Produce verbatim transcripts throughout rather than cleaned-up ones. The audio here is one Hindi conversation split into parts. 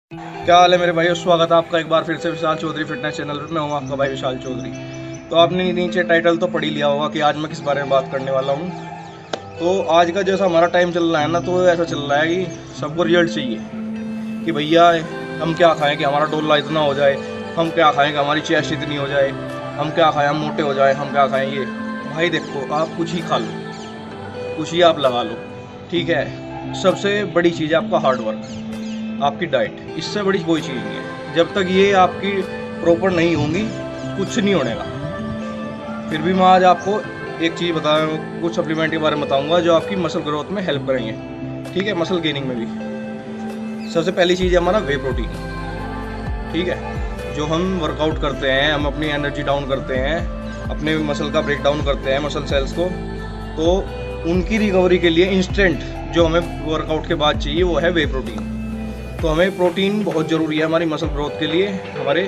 क्या हाल है मेरे भाई, स्वागत है आपका एक बार फिर से विशाल चौधरी फिटनेस चैनल पर। मैं हूँ आपका भाई विशाल चौधरी। तो आपने नीचे टाइटल तो पढ़ ही लिया होगा कि आज मैं किस बारे में बात करने वाला हूँ। तो आज का जैसा हमारा टाइम चल रहा है ना, तो ऐसा चल रहा है कि सबको रिजल्ट चाहिए कि भैया हम क्या खाएं कि हमारा डोला इतना हो जाए, हम क्या खाएं कि हमारी चेस्ट इतनी हो जाए, हम क्या खाएं हम मोटे हो जाए, हम क्या खाएं ये। भाई देखो, आप कुछ ही खा लो, कुछ ही आप लगा लो, ठीक है। सबसे बड़ी चीज़ है आपका हार्ड वर्क, आपकी डाइट। इससे बड़ी कोई चीज़ नहीं है। जब तक ये आपकी प्रॉपर नहीं होंगी कुछ नहीं होने का। फिर भी मैं आज आपको एक चीज़ बता कुछ सप्लीमेंट के बारे में बताऊंगा जो आपकी मसल ग्रोथ में हेल्प करेंगे, ठीक है, मसल गेनिंग में भी। सबसे पहली चीज़ है हमारा वे प्रोटीन, ठीक है। जो हम वर्कआउट करते हैं, हम अपनी एनर्जी डाउन करते हैं, अपने मसल का ब्रेक डाउन करते हैं मसल सेल्स को, तो उनकी रिकवरी के लिए इंस्टेंट जो हमें वर्कआउट के बाद चाहिए वो है वे प्रोटीन। तो हमें प्रोटीन बहुत ज़रूरी है हमारी मसल ग्रोथ के लिए, हमारे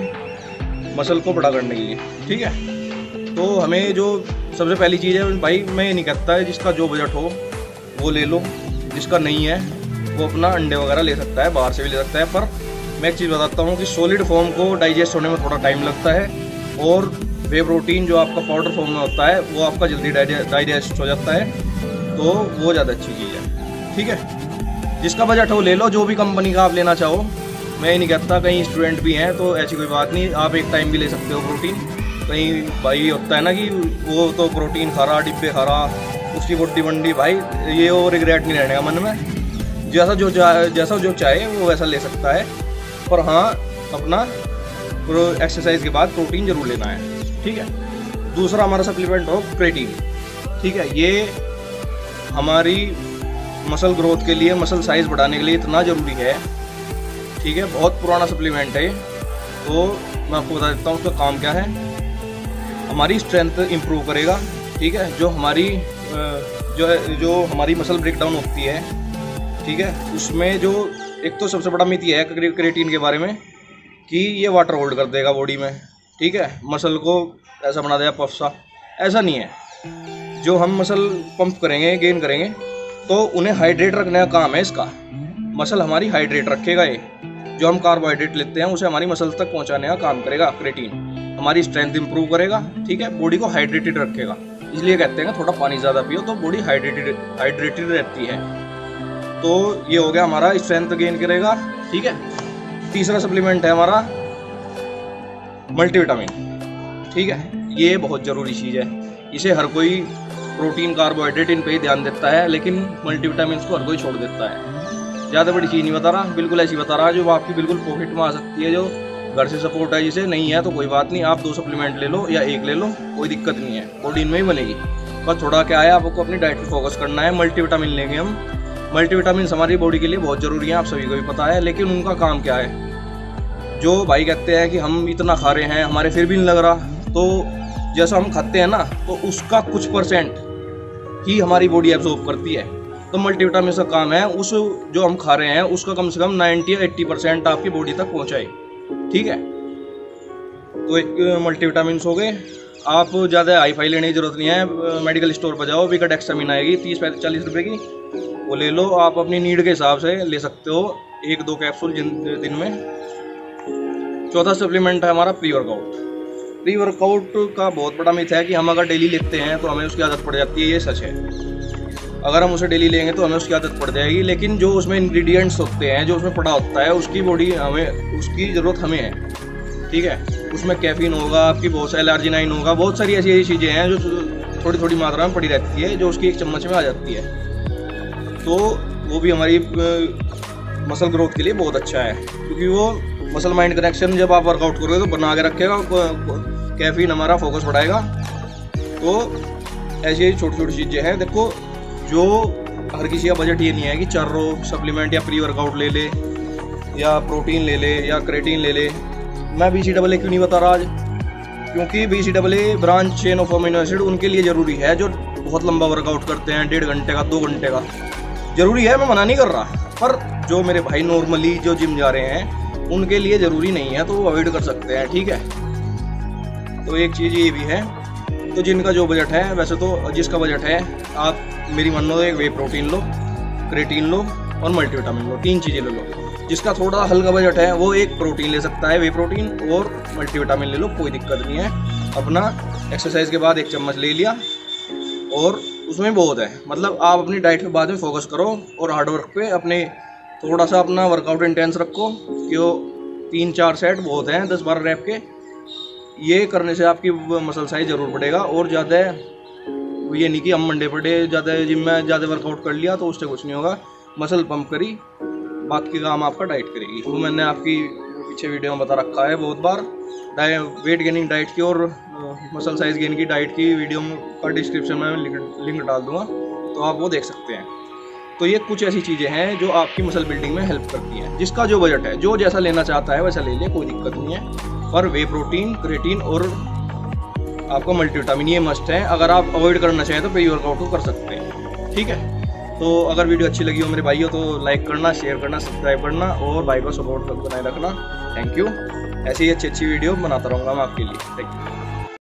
मसल को बड़ा करने के लिए, ठीक है। तो हमें जो सबसे पहली चीज़ है भाई, मैं ये नहीं कहता है जिसका जो बजट हो वो ले लो, जिसका नहीं है वो अपना अंडे वगैरह ले सकता है, बाहर से भी ले सकता है। पर मैं एक चीज़ बताता हूँ कि सॉलिड फॉर्म को डाइजेस्ट होने में थोड़ा टाइम लगता है, और वे प्रोटीन जो आपका पाउडर फॉर्म में होता है वो आपका जल्दी डाइजेस्ट हो जाता है, तो वो ज़्यादा अच्छी चीज़ है, ठीक है। जिसका बजट हो ले लो, जो भी कंपनी का आप लेना चाहो। मैं ये नहीं कहता, कहीं स्टूडेंट भी हैं तो ऐसी कोई बात नहीं, आप एक टाइम भी ले सकते हो प्रोटीन। कहीं भाई होता है ना कि वो तो प्रोटीन खा रहा, डिब्बे खा रहा, उसकी बॉडी बंडी, भाई ये वो रिग्रेट नहीं रहने का मन में। जैसा जो जैसा जो चाहे वो वैसा ले सकता है, पर हाँ अपना एक्सरसाइज के बाद प्रोटीन जरूर लेना है, ठीक है। दूसरा हमारा सप्लीमेंट हो क्रेटीन, ठीक है। ये हमारी मसल ग्रोथ के लिए, मसल साइज बढ़ाने के लिए इतना ज़रूरी है, ठीक है। बहुत पुराना सप्लीमेंट है, तो मैं आपको बता देता हूँ उसका काम क्या है। हमारी स्ट्रेंथ इंप्रूव करेगा, ठीक है। जो हमारी जो जो हमारी मसल ब्रेकडाउन होती है, ठीक है, उसमें जो एक तो सबसे बड़ा मिथ ये है क्रेटीन के बारे में कि ये वाटर होल्ड कर देगा बॉडी में, ठीक है, मसल को ऐसा बना देगा पफ सा। ऐसा नहीं है। जो हम मसल पंप करेंगे, गेन करेंगे, तो उन्हें हाइड्रेट रखने का काम है इसका। मसल हमारी हाइड्रेट रखेगा। ये जो हम कार्बोहाइड्रेट लेते हैं उसे हमारी मसल तक पहुंचाने का काम करेगा क्रेटीन। हमारी स्ट्रेंथ इंप्रूव करेगा, ठीक है, बॉडी को हाइड्रेटेड रखेगा। इसलिए कहते हैं थोड़ा पानी ज़्यादा पियो तो बॉडी हाइड्रेटेड हाइड्रेटेड रहती है। तो ये हो गया हमारा, स्ट्रेंथ गेन करेगा, ठीक है। तीसरा सप्लीमेंट है हमारा मल्टीविटामिन, ठीक है। ये बहुत ज़रूरी चीज़ है। इसे हर कोई प्रोटीन कार्बोहाइड्रेट इन पे ही ध्यान देता है, लेकिन मल्टीविटामिन को हर कोई छोड़ देता है। ज़्यादा बड़ी चीज़ नहीं बता रहा, बिल्कुल ऐसी बता रहा जो आपकी बिल्कुल पॉकेट में आ सकती है, जो घर से सपोर्ट है। जिसे नहीं है तो कोई बात नहीं, आप दो सप्लीमेंट ले लो या एक ले लो, कोई दिक्कत नहीं है, बॉडी में ही बनेगी। बस थोड़ा क्या है, आपको अपनी डाइट पर फोकस करना है। मल्टीविटामिन लेंगे हम। मल्टीविटामिन हमारी बॉडी के लिए बहुत ज़रूरी है, आप सभी को भी पता है, लेकिन उनका काम क्या है। जो भाई कहते हैं कि हम इतना खा रहे हैं, हमारे फिर भी नहीं लग रहा, तो जैसा हम खाते हैं ना, तो उसका कुछ परसेंट ही हमारी बॉडी एब्जॉर्ब करती है। तो मल्टीविटामिन का काम है उस जो हम खा रहे हैं उसका कम से कम नब्बे या अस्सी परसेंट आपकी बॉडी तक पहुंचाए, ठीक है। तो एक मल्टीविटामिन हो गए। आप ज़्यादा हाई फाई लेने की जरूरत नहीं है। मेडिकल स्टोर पर जाओ, विकट एक्सामिन आएगी तीस पैंतीस चालीस रुपये की, वो ले लो। आप अपनी नीड के हिसाब से ले सकते हो, एक दो कैप्सूल दिन में। चौथा सप्लीमेंट है हमारा प्री वर्कआउट। प्री वर्कआउट का बहुत बड़ा मिथ है कि हम अगर डेली लेते हैं तो हमें उसकी आदत पड़ जाती है। ये सच है। अगर हम उसे डेली लेंगे तो हमें उसकी आदत पड़ जाएगी, लेकिन जो उसमें इंग्रेडिएंट्स होते हैं, जो उसमें पड़ा होता है, उसकी बॉडी हमें उसकी ज़रूरत हमें है, ठीक है। उसमें कैफीन होगा, आपकी बहुत सारी एलर्जिनाइन होगा, बहुत सारी ऐसी ऐसी चीज़ें हैं जो थोड़ी थोड़ी मात्रा में पड़ी रहती है, जो उसकी एक चम्मच में आ जाती है। तो वो भी हमारी मसल ग्रोथ के लिए बहुत अच्छा है, क्योंकि वो मसल माइंड कनेक्शन जब आप वर्कआउट करोगे तो बना के रखेगा, कैफीन हमारा फोकस बढ़ाएगा। तो ऐसी छोटी छोटी चीज़ें हैं। देखो, जो हर किसी का बजट ये नहीं है कि चारों सप्लीमेंट या प्री वर्कआउट ले ले, या प्रोटीन ले ले, या क्रेटीन ले ले। मैं बी सी डबल ए क्यों नहीं बता रहा आज, क्योंकि B C double A branch chain of amino acid उनके लिए ज़रूरी है जो बहुत लंबा वर्कआउट करते हैं, डेढ़ घंटे का, दो घंटे का ज़रूरी है। मैं मना नहीं कर रहा, पर जो मेरे भाई नॉर्मली जो जिम जा रहे हैं उनके लिए ज़रूरी नहीं है, तो वो अवॉइड कर सकते हैं, ठीक है। तो एक चीज़ ये भी है। तो जिनका जो बजट है, वैसे तो जिसका बजट है, आप मेरी मान लो एक वे प्रोटीन लो, क्रेटीन लो और मल्टीविटामिन लो, तीन चीज़ें ले लो। जिसका थोड़ा हल्का बजट है वो एक प्रोटीन ले सकता है, वे प्रोटीन, और मल्टीविटामिन ले लो, कोई दिक्कत नहीं है। अपना एक्सरसाइज के बाद एक चम्मच ले लिया और उसमें बहुत है। मतलब आप अपनी डाइट के बाद में फोकस करो और हार्ड वर्क पे अपने थोड़ा सा अपना वर्कआउट इंटेंस रखो कि वो तीन चार सेट बहुत हैं, दस बारह रैप के। ये करने से आपकी मसल साइज ज़रूर बढ़ेगा। और ज़्यादा ये नहीं कि हम मंडे पड़े ज़्यादा जिम में ज़्यादा वर्कआउट कर लिया तो उससे कुछ नहीं होगा। मसल पंप करी, बाकी काम आपका डाइट करेगी। वो मैंने आपकी पीछे वीडियो में बता रखा है बहुत बार। डाइट वेट गेनिंग डाइट की और मसल साइज गेन की डाइट की वीडियो का डिस्क्रिप्शन में मैं लिंक डाल दूँगा, तो आप वो देख सकते हैं। तो ये कुछ ऐसी चीज़ें हैं जो आपकी मसल बिल्डिंग में हेल्प करती हैं। जिसका जो बजट है, जो जैसा लेना चाहता है वैसा ले ले, कोई दिक्कत नहीं है। पर वे प्रोटीन, क्रेटीन और आपका मल्टीविटामिन ये मस्ट है। अगर आप अवॉइड करना चाहें तो प्री वर्कआउट को कर सकते हैं, ठीक है। तो अगर वीडियो अच्छी लगी हो मेरे भाइयों तो लाइक करना, शेयर करना, सब्सक्राइब करना और भाई को सपोर्ट बनाए रखना। Thank you. ऐसी ही अच्छी अच्छी वीडियो बनाता रहूँगा मैं आपके लिए। Thank you.